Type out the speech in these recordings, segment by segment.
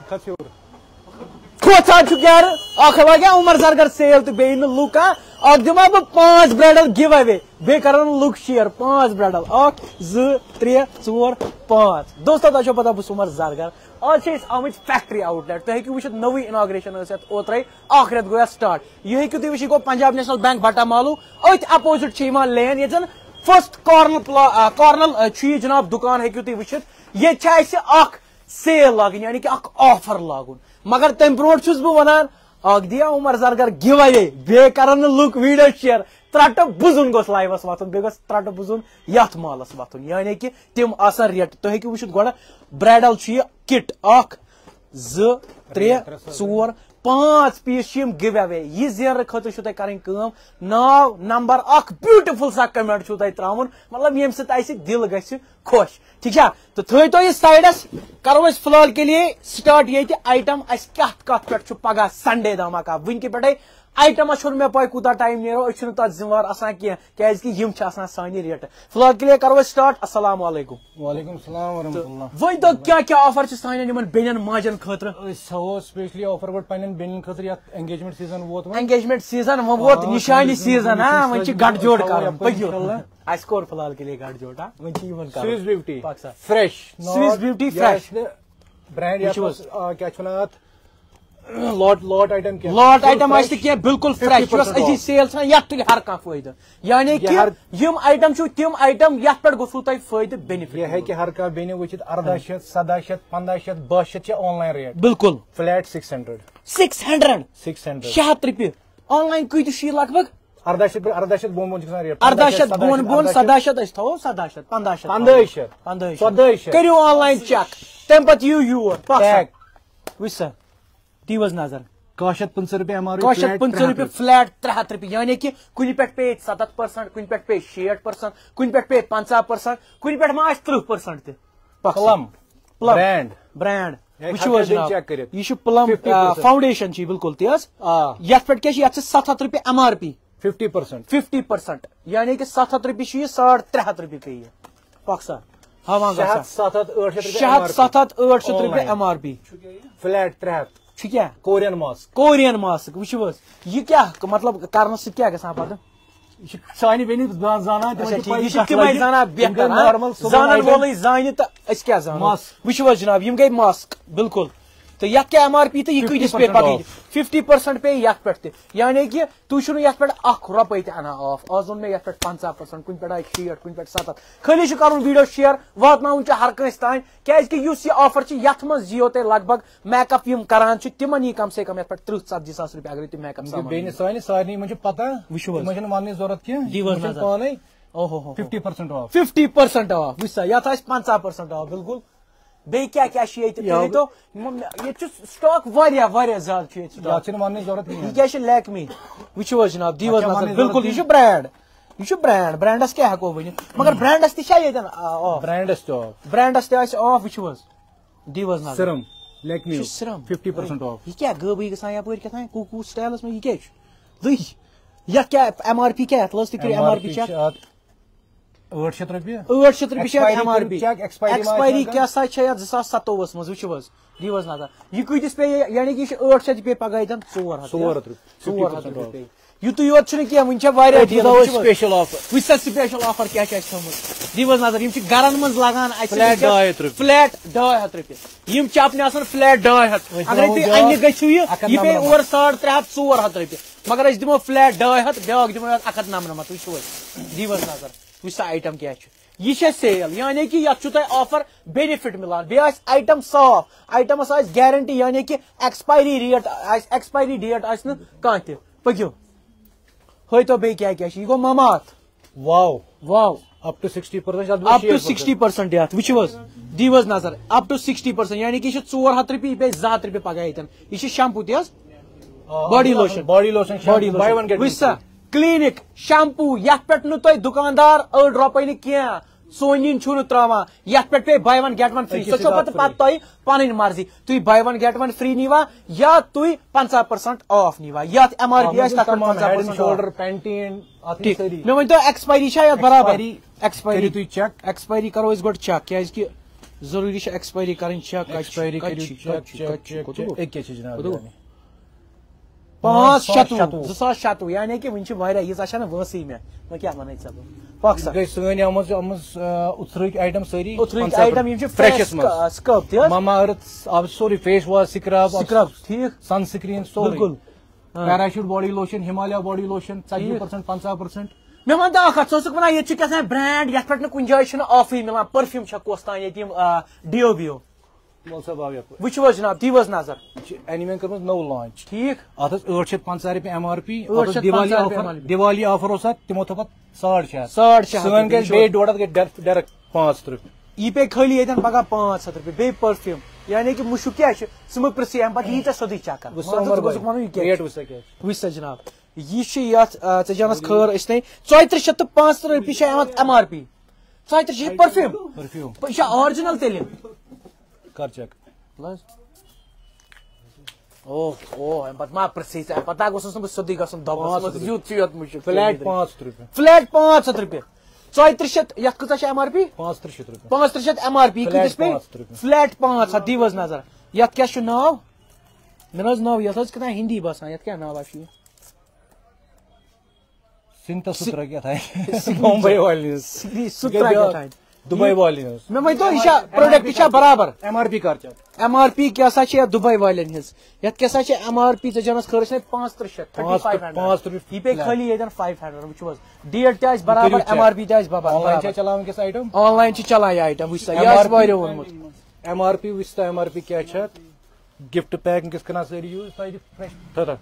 کھوژان چھُ گرٕ اکھ لگیا عمر زرگر سیل تہٕ بیٚیہِ نہٕ لُک اکھ دِمہٕ بہٕ 5 برٛیڈل گِو اوے بیٚیہِ کرن لُک شِیر 5 برٛیڈل 1 2 3 4 5 دوستو تۄہہِ چھو پتہ بہٕ چھُس عمر زرگر آز چھِ أسۍ آمٕتۍ فیکٹری آوُٹ لیٹ تُہۍ ہیٚکِو وٕچھِتھ نٔوٕے اِناگریشن ٲس یتھ اوترے اکھ رٮ۪تھ گوٚو یتھ سٹارٹ یہِ ہیٚکِو تُہۍ وٕچھِتھ گوٚو پنجاب نیشنل بینک بٹا مالوٗ أتھۍ اپوزِٹ چھِ یِوان لین ییٚتہِ زن فٔسٹ کارنل چھُ یہِ جناب دُکان ہیٚکِو تُہۍ وٕچھِتھ ییٚتہِ چھِ اَسہِ اکھ سیل لاگٕنۍ یعنی کہِ اکھ آفر لاگُن مگر تمہِ برونٛٹھ چھُس بہٕ ونان اکھ دِیا عمر زرگر گِو اوے بیٚیہِ کرن نہٕ لُکھ ویڈیو شِیر ترٹہٕ بُزُن گوٚژھ لایوس وتھُن بیٚیہِ گوٚژھ ترٹہٕ بُزُن یتھ مالس وتھُن یعنی کہِ تِم آسن ریٹ تُہۍ ہیٚکِو وٕچھِتھ گۄڈٕ برٛیڈل چھُ یہِ کِٹ 1 2 3 4 5 پیٖس چھِ یِم گِو اوے یہِ زیننہٕ خٲطرٕ چھُو تۄہہِ کرٕنۍ کٲم ناو نمبر اکھ بیوٹِفل سا کمنٹ چھُو تۄہہِ تراوُن مطلب ییٚمہِ سۭتۍ اسہِ دل گژھِ خۄش ٹھیٖک چھا تہٕ تھٲیتو یہِ سایڈس کرو أسۍ فلحال کے لیے سٹارٹ ییٚتہِ آیٹم اسہِ کتھ پٮ۪ٹھ چھُ پگہہ سنڈے دھماکہ وٕنکہِ پٮ۪ٹھے آیٹمس چھُنہٕ مےٚ پاے کوٗتاہ ٹایم نیرو أسۍ چھِنہٕ تتھ ذمہٕ وار آسان کینٛہہ کیازِ کہِ یِم چھِ آسان سانہِ ریٹہٕ فلحال کے لیے کرو أسۍ سٹارٹ السلام علیکم وعلیکم السلام ورحمۃ اللہ ؤنۍ تو کیٛاہ آفر چھِ سانٮ۪ن یِمن بیٚنٮ۪ن ماجن خٲطرٕ أسۍ تھاوو سپیشلی آفر گۄڈٕ پننٮ۪ن بیٚنٮ۪ن خٲطرٕ یتھ انگیجمنٹ سیزن ووت انگیجمنٹ سیزن وۄنۍ ووت نِشانہِ سیزن ہاں وۄنۍ چھِ گٹہٕ جوڑ کرُن پٔکِو اسہِ کوٚر فلحال کے لیے گٹہٕ جوڑ ہاں وۄنۍ چھِ یِمن Swiss beauty fresh Swiss beauty fresh brand کیٛاہ چھِ ونان اتھ لاٹ آیٹم لاٹ آیٹم آسہِ نہٕ کینٛہہ بالکل فرٛیش یۄس أزِچ سیل چھِ یتھ تُلہِ ہر کانٛہہ فٲیدٕ یعنی کہِ یِم آیٹم چھِو تِم آیٹم یتھ پٮ۪ٹھ گوٚژھوٕ تۄہہِ فٲیدٕ بینِفٹ یہِ ہیٚکہِ ہر کانٛہہ بیٚنہِ وٕچھِتھ 1800 1700 1500 1200 چھِ آن لاین ریٹ بالکل فلیٹ 600 600 رۄپیہِ آن لاین کۭتِس چھُ یہِ لگ بگ 1800 بۄن چھِ گژھان ریٹ 1800 بۄن 1700 أسۍ تھاوو 1700 1500 1400 کٔرِو آن لاین چیک تمہِ پتہٕ یِیِو یور وٕچھ سا دِیِو حظ نظر 150 رۄپیہِ ایم آر پی 150 رۄپیہِ فلیٹ 300 رۄپیہِ یعنی کہِ کُنہِ پٮ۪ٹھ پیٚیہِ 70% کُنہِ پٮ۪ٹھ پیٚیہِ 60% کُنہِ پٮ۪ٹھ پیٚیہِ 50% کُنہِ پٮ۪ٹھ ما آسہِ 30% تہِ پلم برینڈ وٕچھِو حظ جناب یہِ چھُ پلم فاوڈیشن چھِ بالکل تی حظ یتھ پٮ۪ٹھ کیٛاہ چھِ یتھ چھِ 700 رۄپیہِ ایم آر پی 50% یعنی کہِ 700 رۄپیہِ چھُ یہِ 350 رۄپیہِ پیٚیہِ یہِ پکھ سا ہاوان 700 800 رۄپیہِ ایم آر پی فلیٹ 300 چھُ کیٛاہ کورین ماسک وٕچھِو حظ یہِ کیٛاہ مطلب کرنہٕ سۭتۍ کیٛاہ گژھان پتہٕ یہِ چھِ سانہِ بیٚنہِ زانان تِمے زانان بہتر زانن وولٕے زانہِ تہٕ أسۍ کیٛاہ زانو وٕچھِو حظ جناب یِم گٔے ماسک بالکل تہٕ یتھ کیٛاہ ایم آر پی تہٕ یہِ کۭتِس پیٚیہِ پتہٕ 50% پیٚیہِ یتھ پٮ۪ٹھ تہِ یعنی کہِ تُہۍ چھُو نہٕ یتھ پٮ۪ٹھ 1 رۄپے تہِ انان آف آز اوٚن مےٚ یتھ پٮ۪ٹھ 50% کُنہِ پٮ۪ٹھ آیہِ 60 کُنہِ پٮ۪ٹھ 70 خٲلی چھُ کرُن ویڈیو شِیر واتناوُن چھُ ہر کٲنٛسہِ تانۍ کیازِ کہِ یُس یہِ آفر چھِ یتھ منٛز یِیو تۄہہِ لگ بگ میک اپ یِم کران چھِ تِمن یی کم سے کم یتھ پٮ۪ٹھ 30-40 ساس رۄپیہِ اگرے تُہۍ میک اپ بیٚنہِ سانہِ سارنٕے یِمن چھِ پتہ وٕچھِو حظ چھنہٕ وننٕچ ضروٗرت کینٛہہ پانے اوہو 50% آف 50% آف وٕچھ سا یتھ آسہِ 50% آف بالکل بیٚیہِ کیٛاہ کیٛاہ چھِ ییٚتہِ تُہۍ ؤنۍتو ییٚتہِ چھُ سٹاک واریاہ زیادٕ چھُ ییٚتہِ سٹاک چھنہٕ وننٕچ ضروٗرت کینٛہہ یہِ کیٛاہ چھِ لیکمی وٕچھِو حظ جناب دِیِو حظ نظر بالکل یہِ چھُ برینڈ برینڈس کیٛاہ ہٮ۪کو ؤنِتھ مگر برینڈس تہِ چھا ییٚتٮ۪ن آف برینڈس تہِ آسہِ آف وٕچھِو حظ دِیِو حظ نظر لیکمی یہِ چھُ سِرم 50% آف یہِ کیٛاہ غٲبٕے گژھان یپٲرۍ کیٛاہ تام کوٗکوٗ سٹایلس منٛز یہِ کیٛاہ چھُ دٕے یتھ کیٛاہ ایم آر پی کیٛاہ یتھ لٲز تُہۍ کٔرِو ایم آر پی چیک 800 رۄپیہِ 800 رۄپیہِ چھِ ایم آر پی ایکسپایری کیٛاہ سا چھےٚ یتھ 2027 منٛز وٕچھِو حظ دِیِو حظ نظر یہِ کۭتِس پیٚیہِ یعنی کہِ یہِ چھُ 800 یہِ پیٚیہِ پگاہ ییٚتٮ۪ن 400 رۄپیہِ پیٚیہِ یِتُے یوت چھُنہٕ کینٛہہ وٕنہِ چھےٚ واریاہ سپیشل آفر وٕچھ سا سپیشل آفر کیٛاہ چھِ اَسہِ تھٲومٕژ دِیِو حظ نظر یِم چھِ گرن منٛز لگان اَسہِ فلیٹ 200 رۄپیہِ یِم چپنہِ آسان فلیٹ 200 اگرے تُہۍ اننہِ گٔژھِو یہِ پیٚیہِ اورٕ 350 400 رۄپیہِ مگر أسۍ دِمو فلیٹ 200 بیاکھ دِمو 199 وٕچھِو حظ دِیِو حظ نظر وٕچھ سا آیٹم کیٛاہ چھُ یہِ چھےٚ سیل یعنی کہِ یتھ چھُو تۄہہِ آفر بینِفٹ مِلان بیٚیہِ آسہِ آیٹم صاف آیٹمس آسہِ گیرنٹی یعنی کہِ ایکسپایری ڈیٹ آسہِ نہٕ کانٛہہ تہِ پٔکِو ہٲیتو بیٚیہِ کیٛاہ کیٛاہ چھُ یہِ گوٚو ممات واو اپ ٹو 60% یتھ وٕچھِو حظ دِیِو حظ نظر اپ ٹو 60% یعنی کہِ یہِ چھُ 400 رۄپیہِ یہِ پیٚیہِ 200 رۄپیہِ پگاہ ییٚتٮ۪ن یہِ چھُ شمپوٗ تہِ حظ باڈی لوشن وٕچھ سا کلینک شمپوٗ یتھ پٮ۪ٹھ نہٕ تۄہہِ دُکاندار 8 رۄپے نہٕ کینٛہہ سونین چھُنہٕ تراوان یتھ پٮ۪ٹھ پیٚیہِ buy one get one free سۄ چھو پتہٕ تۄہہِ پنٕنۍ مرضی تُہۍ buy one get one free نیوا یا تُہۍ 50% آف نیوا یتھ ایم آر پی آسہِ تتھ مےٚ ؤنۍتو ایکسپایری چھا یتھ برابر ایکسپایری کرو أسۍ گۄڈٕ چیک کیازِ کہِ ضروری چھ ایکسپائری کرن چیک ایکسپائری کریو چیک ایک کیا جناب 5/7/2026 یعنی کہ ون چھ واریاہ ییژا چھنا وٲنسٕے مےٚ وۄنۍ کیٛاہ وَنَے ژےٚ بہٕ پاک سا گٔے سٲنۍ آمٕژ اتھرٕکۍ آیٹم سٲری اتھرٕکۍ آیٹم یِم چھِ فرٛیشَس منٛز سکرب تہِ ماما ارتھ آب سورُے فیس واش سکرب ٹھیٖک سن سکریٖن سورُے Parachute body lotion Himalaya body lotion 40% 50%. مےٚ وَن تہٕ اکھ کتھ ژٕ اوسُکھ وَنان ییٚتہِ چھُ کیٛاہ برینڈ یتھ پٮ۪ٹھ نہٕ کُنہِ جایہِ چھُنہٕ آفٕے مِلان پٔرفیوٗم چھا کۄس تام ییٚتہِ یِم ڈیو ویو وٕچھِو حظ جناب دِیِو حظ نظر اینیمین کٔرمٕژ نوٚو لانچ ٹھیٖک اتھ ٲس 850 رۄپیہِ MRP دیوالی آفر اوس اتھ تِمو تھوٚو پتہٕ 650 سٲنۍ گژھِ بیٚیہِ 150 گژھِ ڈایریکٹ 500 رۄپیہِ یہِ پیٚیہِ خٲلی ییٚتٮ۪ن پگاہ 500 رۄپیہِ بیٚیہِ پٔرفیوٗم یعنی کہ مُشُک کیٛاہ چھُ ژٕ مہٕ پرٛژھٕے اَمہِ پتہٕ یی ژےٚ سیوٚدُے چکر وٕچھ سا جناب یہِ چھِ یتھ ژےٚ جانس خٲر ٲسۍ 3475 رۄپیہِ چھِ یِوان MRP 34 چھِ پٔرفیوٗم یہِ چھا آرجِنل تیٚلہِ کر چیک اوہ اَمہِ پتہٕ ما پرٛژھٕے ژےٚ اَمہِ پتہٕ گوٚژھُس نہٕ بہٕ سیوٚدُے گژھُن دۄبس یُتھ چھُ یوت مُشُک فلیٹ 500 رۄپیہِ فلیٹ 500 رۄپیہِ 3400 یتھ کۭژاہ چھِ MRP 3500 رۄپیہِ 3500 MRP کۭتِس پیٚیہِ فلیٹ 500 دِیو حظ نظر یتھ کیٛاہ چھُ ناو مےٚ نہ حظ ناو یتھ حظ کیٛاہ ہِندی باسان یتھ کیٛاہ ناوا چھُ یہِ سِنتھا کیٛاہ تھایہِ بمبے والٮ۪ن ہٕنٛز دبئی والٮ۪ن ہٕنٛز مےٚ ؤنۍ تو یہِ چھا پروڈکٹ چھا برابر MRP کر چیک MRP کیٛاہ سا چھِ یتھ دبئی والٮ۪ن ہٕنٛز یتھ کیٛاہ سا چھِ MRP ژےٚ جانس خٲر ٲسۍ 3500 یہِ پیٚیہِ خٲلی ییٚتٮ۪ن 500 وٕچھِو حظ ڈیٹ تہِ آسہِ برابر MRP تہِ آسہِ آن لایِن چھا چلان وٕنکیٚس آیٹم آن لایِن چھِ چلان یہِ آیٹم وٕچھ سا یہِ آسہِ واریاہ ووٚنمُت MRP وٕچھ سا MRP کیٛاہ چھِ اتھ گفٹ پیک وٕنکیٚس کران سٲری یوٗز تۄہہِ دِ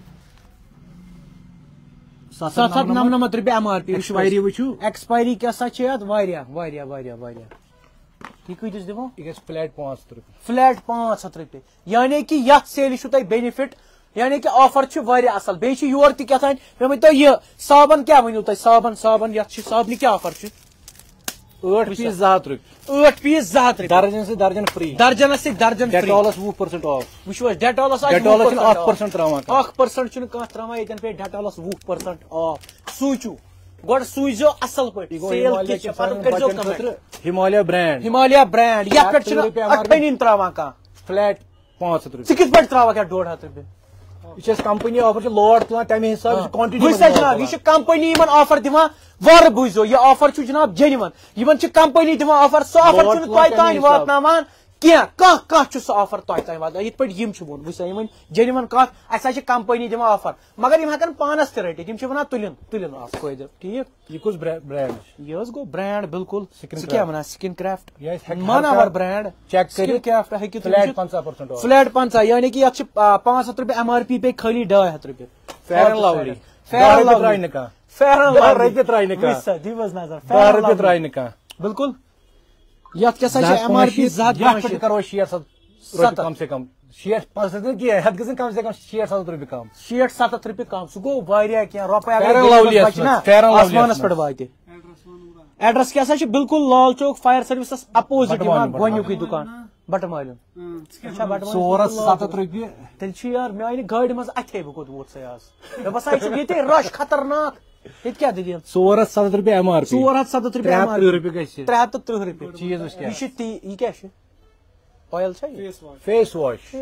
799 رۄپیہِ MRP ایکسپایری وٕچھِو ایکسپایری کیٛاہ سا چھِ یتھ واریاہ واریاہ واریاہ واریاہ یہِ کۭتِس دِمو یہِ گژھِ فلیٹ 500 رۄپیہِ فلیٹ 500 رۄپیہِ یعنی کہ یتھ سیلہِ چھُو تۄہہِ بینِفٹ یعنی کہ آفر چھُ واریاہ اصل بیٚیہِ چھِ یورٕ تہِ کیٛاہ تام مےٚ ؤنۍتو یہِ صابن کیٛاہ ؤنِو تۄہہِ صابن یتھ چھِ صابنہِ کیٛاہ آفر چھُ 8 پیٖس 200 رۄپیہِ 8 پیٖس 200 رۄپیہِ درجن سۭتۍ درجن فری درجنس سۭتۍ درجن ڈیٹالس 20% آف وٕچھو حظ ڈیٹالس ڈیٹالس چھُنہٕ 1% تراوان 1% چھُنہٕ کانٛہہ تراوان ییٚتٮ۪ن پیٚیہِ ڈیٹالس 20% آف سوٗنٛچِو گۄڈٕ سوٗزیو اصل پٲٹھۍ سیل پتہٕ کٔرزیو کمنٹ ہمالیہ برینڈ یتھ پٮ۪ٹھ چھُنہٕ اٹھنی تراوان کانٛہہ فلیٹ 500 رۄپیہِ ژٕ کِتھ پٲٹھۍ تراوکھ یتھ 150 رۄپیہِ یہ چھِ کمپنی آفر چھِ لوڈ تُلان تمہِ حساب وٕچھ سا جناب یہ چھِ کمپنی یِمن آفر دِوان وارٕ بوٗزِو یہِ آفر چھُ جناب جینون یِمن چھِ کمپنی دِوان آفر سُہ آفر چھُنہٕ تۄہہِ تانۍ واتناوان کینٛہہ کانٛہہ چھُ سُہ آفر تۄہہِ تانۍ واتناوان یِتھ پٲٹھۍ یِم چھِ ووٚن وٕچھ سا یِمن جینون کتھ اَسہِ حظ چھِ کمپنی دِوان آفر مگر یِم ہٮ۪کن پانس تہِ رٔٹِتھ یِم چھِ ونان تُلِن اکھ فٲیدٕ ٹھیٖک یہ کُس برینڈ یہ حظ گوٚو برینڈ بالکل ژٕ کیٛاہ ونان سکن کرافٹ ماناوار برینڈ چیک کٔرِو کرافٹ ہیٚکِو فلیٹ 50% آف فلیٹ 50 یعنی کہ یتھ چھِ 500 رۄپیہِ MRP پیٚیہِ خٲلی 200 رۄپیہِ فیرن لولی تراے نہٕ کانٛہہ فیرن رۄپیہِ تراے نہٕ کانٛہہ دِیو حظ نظر 10 رۄپیہِ تراے نہٕ کانٛہہ بالکل یتھ کیٛاہ سا چھِ MRP 200 کرو 600 کم سے کم 600 کینٛہہ ہتھ گژھن کم سے کم 600 رۄپیہِ کم 600-700 رۄپیہِ کم سُہ گوٚو واریاہ کینٛہہ رۄپے اگر آسمانس پٮ۪ٹھ واتہِ ایڈرس کیٛاہ سا چھُ بالکل لال چوک فایر سٔروِسس اپوزِٹ یِوان گۄڈنیُکُے دُکان بٹہٕ مالیُن 470 رۄپیہِ تیٚلہِ چھُ یار مےٚ آیہِ نہٕ گاڑِ منٛز اتھے بہٕ کوٚت ووت یاز مےٚ باسان یہِ چھُ ییٚتے رش خطرناک ییٚتہِ کیٛاہ دٔلیٖل 470 رۄپیہِ MRP 470 رۄپیہِ گژھِ 330 رۄپیہِ چیٖز وٕچھ یہِ چھُ یہِ کیٛاہ چھُ اویل چھا فیس واش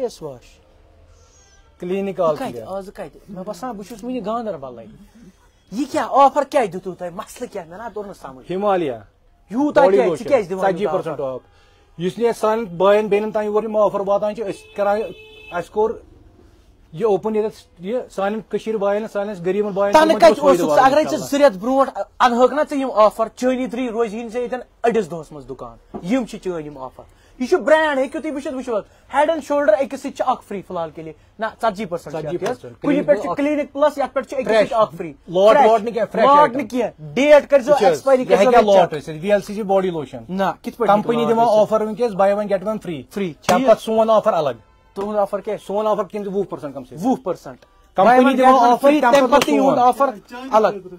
کلینِک آز کتہِ مےٚ باسان بہٕ چھُس وُنہِ گاندربلے یہِ کیٛاہ آفر کیٛازِ دِتوٕ تۄہہِ مسلہٕ کیٛاہ مےٚ نہ توٚر نہٕ سمجھ ہمالیہ یوٗتاہ ژٕ کیٛازِ دِوان 40% آف یُس نہٕ سانٮ۪ن بٲین بیٚنٮ۪ن تانۍ یور یِم آفر واتان چھِ أسۍ کران اَسہِ کوٚر یہ اوپن یہ سانٮ۪ن کٔشیٖرِ بایَن سانٮ۪ن غریٖبن بایَن تنہٕ کتہِ اوسُکھ ژٕ اگرے ژٕ 2 رٮ۪تھ برونٛٹھ انہٲکھ نا ژٕ یِم آفر چٲنی درٛی روزی نہٕ ژےٚ ییٚتٮ۪ن أڑِس دۄہس منٛز دُکان یِم چھِ چٲنۍ یِم آفر یہ برینڈ ہیٚکِو تُہۍ وٕچھِتھ وٕچھِو ہیڈ اینڈ شولڈر أکِس سۭتۍ چھِ اکھ فری فی الحال کے لیے نہ 40% کُنہِ پٮ۪ٹھ چھِ کلینک پلس یتھ پٮ۪ٹھ چھِ أکِس سۭتۍ اکھ فری لاٹ نہٕ کینٛہہ ڈیٹ کٔرزیو ایکسپایری VLCC باڈی لوشن نہ کِتھ پٲٹھۍ کمپنی دِوان آفر وٕنکیٚس buy one get one free پتہٕ سون آفر الگ تُہُنٛد آفر کیٛاہ سون آفر کِنہٕ 20% کم سے 20% کمپنی دِوان آفر تمہِ پتہٕ یِہُنٛد آفر الگ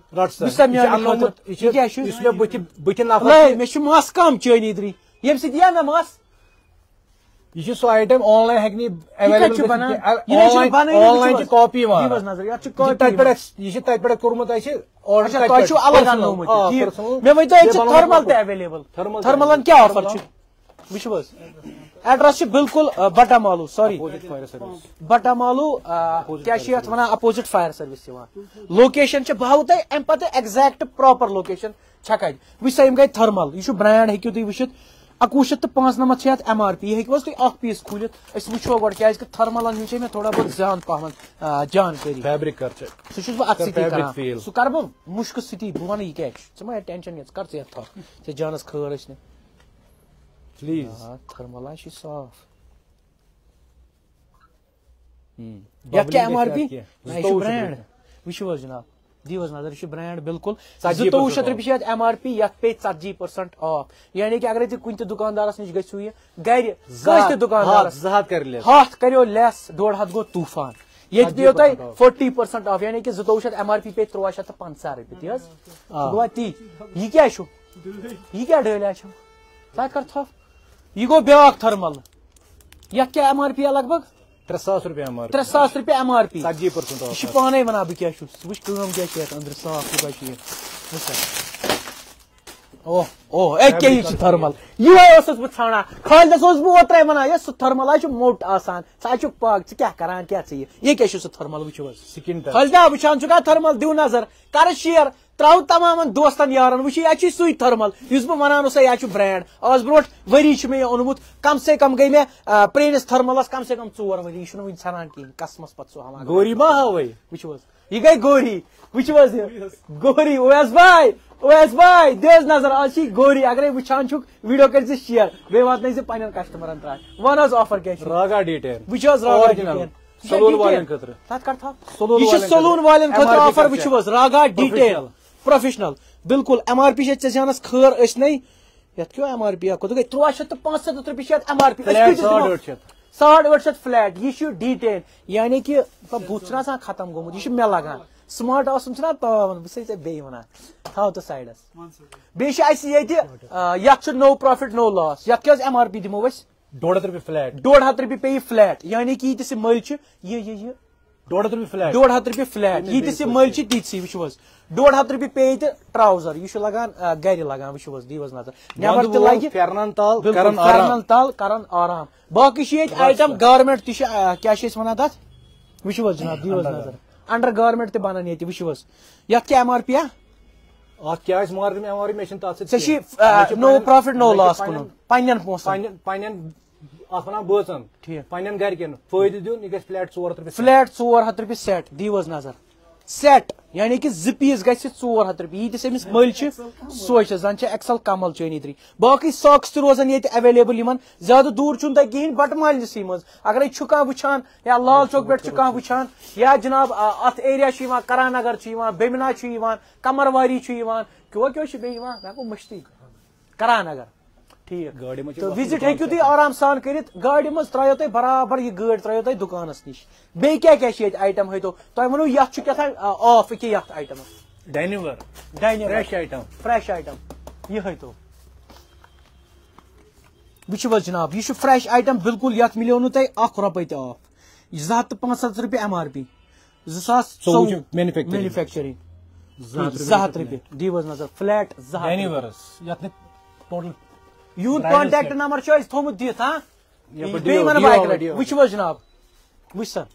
یُس مےٚ بٕتھِ نفر مےٚ چھُ مس کم چٲنی درٛی ییٚمہِ سۭتۍ یِیا مےٚ مس یہ چھُ سُہ آیٹم آن لایِن ہیٚکہِ نہٕ آن لایِن چھِ کاپی یِوان یہِ چھُ تتہِ پٮ۪ٹھ کوٚرمُت اَسہِ تۄہہِ چھُو الگ اننومُت مےٚ ؤنۍتو ییٚتہِ چھِ تھٔرمل تہِ ایویلیبل تھٔرملن کیٛاہ آفر چھُ وچھو حظ ایڈرس چھُ بالکل Batamaloo sorry fire service Batamaloo کیا چھِ یتھ ونان اپوزٹ فائر سروس یِوان لوکیشن چھِ بہٕ ہاوو تۄہہِ امہِ پتہٕ ایگزیکٹ پراپر لوکیشن چھےٚ کتہِ وٕچھ سا یِم گٔے تھرمل یہِ چھُ برینڈ ہیٚکِو تُہۍ وٕچھِتھ 2195 چھِ یتھ ایم آر پی ہیٚکِو حظ تُہۍ اکھ پیٖس کھوٗلِتھ أسۍ وٕچھو گۄڈٕ کیازِ کہِ تھرملن ہُنٛد چھِ مےٚ تھوڑا بہت زیادٕ پہمتھ جانکٲری فیبرک کر چیک سُہ چھُس بہٕ اتھ سۭتی کران سُہ کرٕ بہٕ مُشکہٕ سۭتی بہٕ ونہٕ یہِ کیاہ چھُ ژٕ ما ٹینشن یَتھ کر ژٕ یتھ تھاو ژےٚ جانس خٲر ٲسۍ نہٕ پلیز تھرمل حظ چھُ صاف یتھ کیاہ ایم آر پی یہِ چھُ برینڈ وٕچھِو حظ جناب دیو حظ نظر یہ برینڈ بالکل 2200 رۄپیہِ چھِ یتھ ایم آر پی یتھ پے 40% آف یعنی کہ اگر تُہۍ کُنہِ تہِ دُکاندارس نِش گژھِو یہِ گرِ کٲنٛسہِ تہِ دُکاندارس 100 کٔرِو لیس 150 گوٚو طوٗفان ییٚتہِ پیٚیو تۄہہِ 40% آف یعنی کہ 2200 ایم آر پی پے 1350 رۄپیہِ تی حظ سُہ گوٚوا تی یہِ کیاہ چھُ یہِ کیاہ ڈٲلیا چھُ ژٕ کر تھاو یہِ گوٚو بیاکھ تھرمل یتھ کیاہ ایم آر پی لگ بگ 3000 رۄپیہِ ایم آر 3000 رۄپیہِ ایم آر پی 40% یہ چھُ پانے ونان بہٕ کیاہ چھُس وٕچھ کٲم کیاہ چھِ یتھ أنٛدرٕ صاف کوٗتاہ چھُ یہِ وٕچھ سا اوہ أکیاہ یہِ چھُ تھرمل یِہوے اوسُس بہٕ ژھانڈان خالدس اوسُس بہٕ اوترے ونان یہِ سُہ تھرمل حظ چھُ موٚٹ آسان ژٕ حظ چھُکھ پاک ژٕ کیاہ کران کیاہ ژٕ یہِ کیاہ چھُ سُہ تھرمل وٕچھِو حظ سکن خالدا وٕچھان چھُکھا تھرمل دِو نظر کر شیر تراو تمامن دوستن یارن وٕچھ یہِ چھُ سُے تھرمل یُس بہٕ ونان اوسے یہِ چھُ برینڈ آز برونٛٹھ ؤری چھُ مےٚ یہِ اوٚنمُت کم سے کم گٔے مےٚ پرٲنِس تھرملس کم سے کم 4 ؤری یہِ چھُنہٕ وُنہِ ژھنان کِہینۍ قسمس پتہٕ سُہ ہاوان گوری ما ہاوے وٕچھِو حظ یہِ گٔے گوری وٕچھِو حظ یہِ گوری اویس باے دِ حظ نظر آز چھِ گوری اگرے وٕچھان چھُکھ ویڈیو کٔرۍ زِ شیر بیٚیہِ واتنٲے زِ پننٮ۪ن کسٹمرن تام ون حظ آفر کیاہ چھُ راگا ڈیٹین وٕچھ حظ راگا ڈیٹین سلون والٮ۪ن خٲطرٕ تتھ کر تھاو یہِ چھُ سلون والٮ۪ن خٲطرٕ آفر وٕچھِو حظ راگا ڈیٹیل پروفیشنل بالکل ایم آر پی چھِ ژےٚ جانس خٲر ٲسنٕے یتھ کیٛاہ ایم آر پی کوٚت گٔے 375 رۄپیہِ چھِ یتھ ایم آر پی 850 فلیٹ یہِ چھُ ڈیٹیل یعنی کہ بُتھ چھُنہ آسان ختم گوٚمُت یہِ چھُ مےٚ لگان سمارٹ آسُن چھُنہ پاوان بہٕ چھسے ژےٚ بیٚیہِ ونان تھاو تہٕ سایڈس بیٚیہِ چھِ اَسہِ ییٚتہِ یتھ چھُ نو پروفٹ نو لاس یتھ کیٛاہ حظ ایم آر پی دِمو أسۍ 150 رۄپیہِ فلیٹ 150 رۄپیہِ پیٚیہِ فلیٹ یعنی کہ ییٖتِس یہِ مٔلۍ چھِ یہِ 150 رۄپیہِ فلیٹ 150 رۄپیہِ فلیٹ ییٖتِس یہِ مٔلۍ چھِ تیٖتسٕے وٕچھِو حظ 150 رۄپیہِ پیٚیہِ تہٕ ٹراوزر یہِ چھُ لگان گرِ لگان وٕچھِو حظ دیو حظ نظر نٮ۪بر تہِ لگہِ پھیرنن تل پھیرنن تل کرن آرام باقٕے چھِ ییٚتہِ آیٹم گارمنٹ تہِ چھِ کیٛاہ چھِ أسۍ ونان تتھ وٕچھِو حظ جناب دیو حظ نظر انڈر گارمنٹ تہِ بنان ییٚتہِ وٕچھِو حظ یتھ کیٛاہ ایم آر پی اتھ کیٛاہ آسہِ مارکیٹ ایم آر پی مےٚ چھُنہٕ تتھ ژےٚ چھِ نو پروفٹ نو لاس کُنُن پننٮ۪ن پونٛسن پننٮ۪ن اتھ ونان بٲژن ٹھیٖک پننٮ۪ن گرِکٮ۪ن فٲیدٕ دیُن یہِ گژھِ فلیٹ 400 رۄپیہِ فلیٹ 400 رۄپیہِ سیٹ دیو حظ نظر سیٹ یعنی کہ 2 پیٖس گژھِ 400 رۄپیہِ ییٖتِس أمِس مٔلۍ چھِ سوے چھِ زن چھِ ایکسل کمل چٲنی ترٛی باقٕے ساکس تہِ روزن ییٚتہِ ایویلیبل یِمن زیادٕ دوٗر چھُنہٕ تۄہہِ کِہینۍ بٹہٕ مالنِسٕے منٛز اگرے چھُ کانٛہہ وٕچھان یا لال چوک پٮ۪ٹھ چھُ کانٛہہ وٕچھان یا جناب اتھ ایریا چھُ یِوان کران نگر چھُ یِوان بیمنا چھُ یِوان کمرواری چھُ یِوان کیٚو چھُ بیٚیہِ یِوان مےٚ گوٚو مٔشتٕے کران نگر ٹھیٖک تہٕ وِزٹ ہیٚکِو تُہۍ آرام سان کٔرِتھ گاڑِ منٛز ترٛایو تۄہہِ برابر یہِ گٲڑۍ ترٛایو تۄہہِ دُکانس نِش بیٚیہِ کیٛاہ کیٛاہ چھِ ییٚتہِ آیٹم ہٲیتو تۄہہِ ووٚنوٕ یتھ چھُ کیٛاہ تام آف أکیاہ یتھ آیٹمس ڈاینور فریش آیٹم یہِ ہٲیتو وٕچھِو حظ جناب یہِ چھُ فریش آیٹم بالکل یتھ مِلیو نہٕ تۄہہِ 1 رۄپے تہِ آف 275 رۄپیہِ ایم آر پی 2014 مینوفیکچرنگ 200 رۄپیہِ دیو حظ نظر فلیٹ 200 ٹوٹل یہُنٛد کانٹیکٹ نمبر چھُ اَسہِ تھوٚمُت دِتھ بیٚیہِ وَنہٕ بہٕ اَکہِ لٹہِ وٕچھِو حظ جناب وٕچھ سا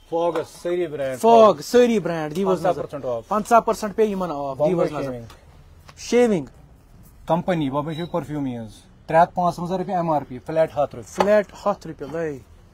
فاگ سٲری برینڈ دیو حظ نظر 50% پیٚیہِ یِمن آف دیو حظ نظر شیوِنگ کمپنی بابا شیو پرفیومز 355 رۄپیہِ ایم آر پی فلیٹ 100 رۄپیہِ فلیٹ 100 رۄپیہِ لے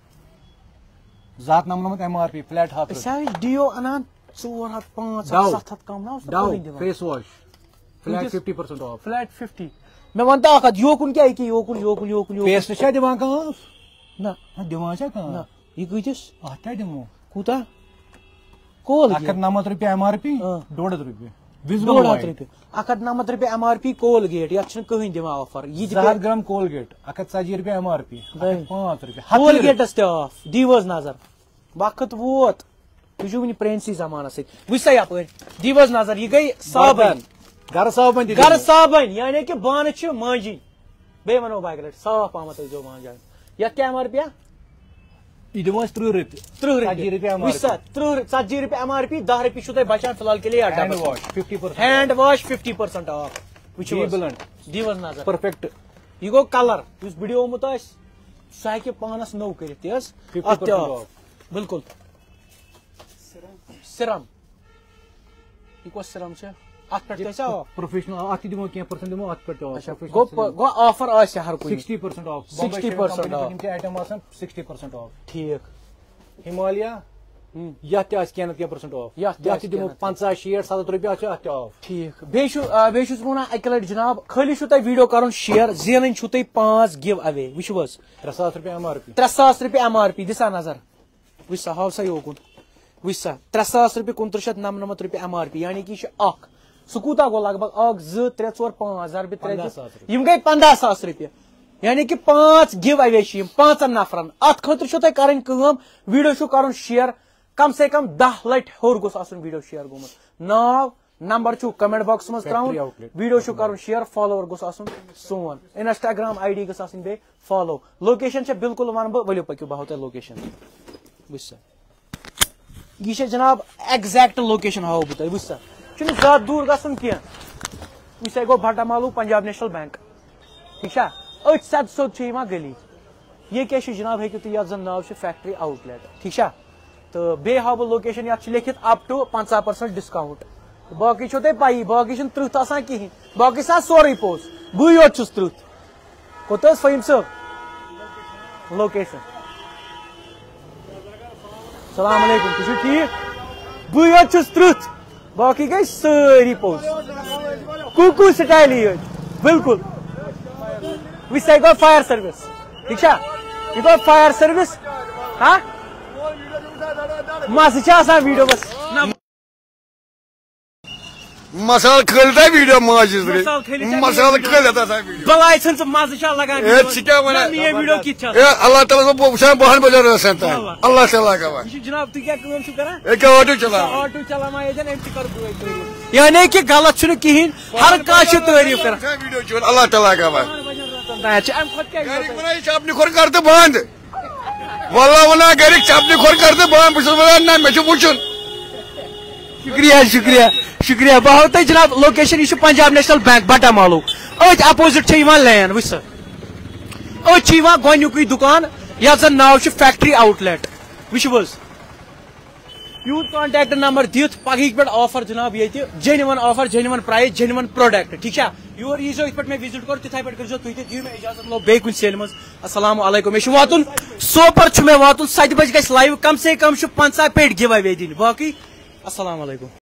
299 ایم آر پی فلیٹ 100 أسۍ ہاو ڈیو انان 400 500 700 کم نا face wash flat 50% off flat 50 مےٚ وَن تہٕ اکھ کتھ یوکُن کیٛاہ یہِ یوکُن پیسٹ چھا دِوان کانٛہہ نہ دِوان چھا کانٛہہ یہِ کۭتِس اتھ کیٛاہ دِمو کوٗتاہ کول 190 رۄپیہِ ایم آر پی 150 رۄپیہِ 150 رۄپیہِ 190 رۄپیہِ ایم آر پی کولگیٹ یتھ چھُنہٕ کٕہٕنۍ دِوان آفر یہِ 100 گرام کولگیٹ 140 رۄپیہِ ایم آر پی 5 رۄپیہِ کولگیٹس تہِ آف دیو حظ نظر وقت ووت تُہۍ چھِو وُنہِ پرٲنسٕے زمانس سۭتۍ وٕچھ سا یپٲرۍ دیو حظ نظر یہِ گٔے صابن گرٕ صابن گرٕ صابن یعنی کہ بانہٕ چھِ مانجِنۍ بیٚیہِ ونو بہٕ اکہِ لٹہِ صاف پہمتھ ٲسۍزیو مانجان یتھ کیٛاہ ایم آر پی یہِ دِمو أسۍ 30 رۄپیہِ 30 رۄپیہِ وٕچھ سا 30 رۄپیہِ ایم آر پی 10 رۄپیہِ چھُو تۄہہِ بچان فی الحال کے لیے ہینڈ واش 50% آف وٕچھِو دیو حظ نظر پرفیکٹ یہ گو کلر اس بڑیومت سہ ہیکہ پانس نو کرت تی حظ 50% off. بالکل سرم یہ کس سرم سے ات پہ گھا پروفیشنل ات دمو کی پرسنٹ دمو ات پہ گو آفر آس ہر کن 60% آف 60% off. یم آئٹم آسان 60% آف ٹھیک ہمالیہ یتھ تہ کینہ کینہ پرسنٹ آف یتھ دمو 50 60 70 رۄپیہِ اتھ اتھ آف ٹھیک بیس ونان اکہ لٹہ جناب خالی چھو تہ ویڈیو کرن شیئر زینن چھو تہ 5 گیو اوے وچھو حظ 3000 رۄپیہِ MRP 3000 رۄپیہِ MRP دسا نظر وچھ سا ہاو سا یوکن وچھ سا 3000 رۄپیہِ 2999 رۄپیہِ MRP یعنی کہ یہ اخ سہ کوتاہ گو لگ بھگ 1 2 3 4 5 ضرب 3 یم گئی 15000 رۄپیہِ یعنی کہ 5 گیو اوے چھ 5 نفرن ات خاطر چھو تہ کرن کٲم ویڈیو چھو کرن شیئر کم سے کم 10 لٹ ہور گوس آسن ویڈیو شیئر گومت ناو نمبر چھو کمنٹ باکس مز تراون ویڈیو چھو کرن شیئر فالوور گوس آسن سون انسٹاگرام ID گوس آسن بے فالو لوکیشن چھ بالکل ون بہ ولو پکیو بہ ہوتا لوکیشن وچھ سا یہ چھ جناب ایگزیکٹ لوکیشن ہاو بہ تہ وچھ سا چھن زیادہ دور گژھن کی وچھ سا گو بھٹا مالو پنجاب نیشنل بینک ٹھیک چھا اچ سد سود چھ یما گلی یہ کیا چھ جناب ہیکو تو یت زن ناو چھ فیکٹری آؤٹ لیٹ ٹھیک چھا تو بے ہاو بہ لوکیشن یت لکھت اپ ٹو 50% ڈسکاؤنٹ باقی چھو تہ پائی باقی چھ ترت آسان کہین باقی سا سورے پوز بہ یوت چھس ترت کوت فہیم صاحب لوکیشن السلام علیکم تھی ٹھیک بہ یوت چھس ترت باقی گئی ساری پوز کوکو سٹائل یوت بالکل وچ سا گو فائر سروس ٹھیک چھا یہ گو فائر سروس ہاں مزہ آسان ویڈیو بس مسال کھلتا ویڈیو ماجد مسال کھلتا بلائی ژھن ژٕ مزٕ لگان ویڈیو کِتھ چھِ اللہ تعالیٰ وچھان بہن بجے رسن تام اللہ تعالیٰ کا یہ جناب تُہۍ کیٛاہ کٲم چھِو کران آٹو چلاوان آٹو چلاوان ییٚتٮ۪ن أمۍ تہِ کٔر بٲے تعریٖف یعنی کہ غلط چھُنہٕ کِہیٖنۍ ہر کانٛہہ چھُ تعریٖف کران ویڈیو اللہ تعالیٰ کا امہِ کھۄتہٕ کیٛاہ چپنہِ کھور کر تہٕ بند واللہ ونان گرِک چپنہِ کھور کر تہٕ بند بہٕ چھُس ونان نہ مےٚ چھُ وٕچھُن شکریہ شکریہ شکریہ بہ ہاو تہ جناب لوکیشن یہ پنجاب نیشنل بینک بٹا مالو ات اپوزٹ لین وچ سا ات گۄڈنیُکُے دکان یتھ زن ناو فیکٹری آؤٹ لیٹ وچھو حظ یہد کانٹیکٹ نمبر دِتھ پگہ پہ آفر جناب یہ genuine offer genuine prize genuine product ٹھیک ہے یور یو ات پہ وزٹ کر تتھے پہ کرو تھی دِیو مےٚ اجازت لو بیٚیہِ کُنہِ سیلہِ منٛز السلام علیکم مےٚ چھُ واتُن سوپر چھُ مےٚ واتُن 7 بجے گژھِ لایو کم سے کم 50 پیٹہِ گِو اوے دِنۍ باقٕے السلام علیکم